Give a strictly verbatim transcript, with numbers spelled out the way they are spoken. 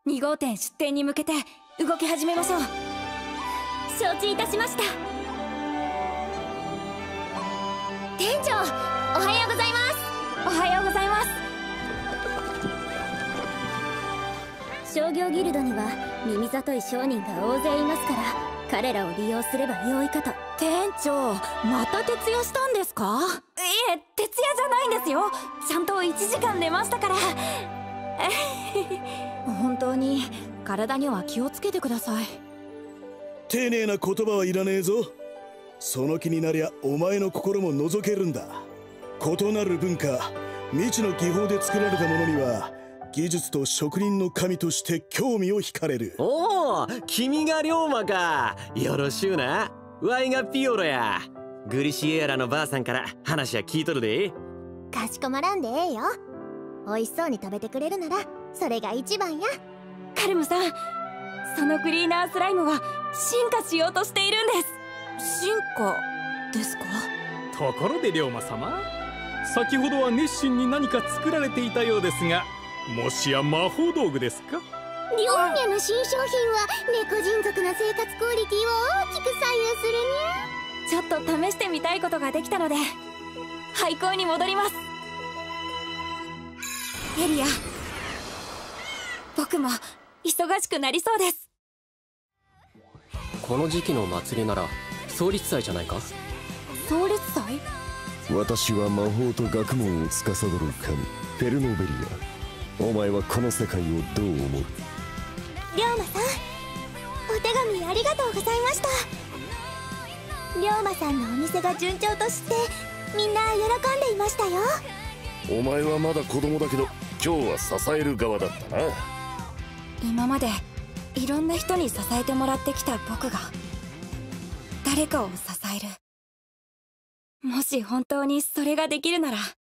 に号店出店に向けて動き始めましょう。 承知いたしました。店長、おはようございます。 おはようございます。 商業ギルドには耳ざとい商人が大勢いますから、彼らを利用すれば良いかと。 店長、また徹夜したんですか？いえ、徹夜じゃないんですよ。ちゃんといちじかん寝ましたから。本当に体には気をつけてください。 丁寧な言葉はいらねえぞ。その気になりゃお前の心も覗けるんだ。異なる文化、未知の技法で作られたものには技術と職人の神として興味を惹かれる。 おお、君が龍馬か。よろしゅうな。わいがピオロや。グリシエーラのばあさんから話は聞いとるで。 かしこまらんでええよ。美味しそうに食べてくれるならそれが一番や。 カルムさん、そのクリーナースライムは進化しようとしているんです。進化ですか？ ところで龍馬様、先ほどは熱心に何か作られていたようですが、もしや魔法道具ですか？ リオンニャの新商品は猫人族の生活クオリティを大きく左右するにゃ。 ちょっと試してみたいことができたので廃校に戻ります。エリア、僕も忙しくなりそうです。 この時期の祭りなら創立祭じゃないか？ 創立祭？ 私は魔法と学問を司る神フェルノベリア。お前はこの世界をどう思う？ 龍馬さん、お手紙ありがとうございました。龍馬さんのお店が順調としてみんな喜んでいましたよ。 お前はまだ子供だけど今日は支える側だったな。 今までいろんな人に支えてもらってきた僕が誰かを支える、もし本当にそれができるなら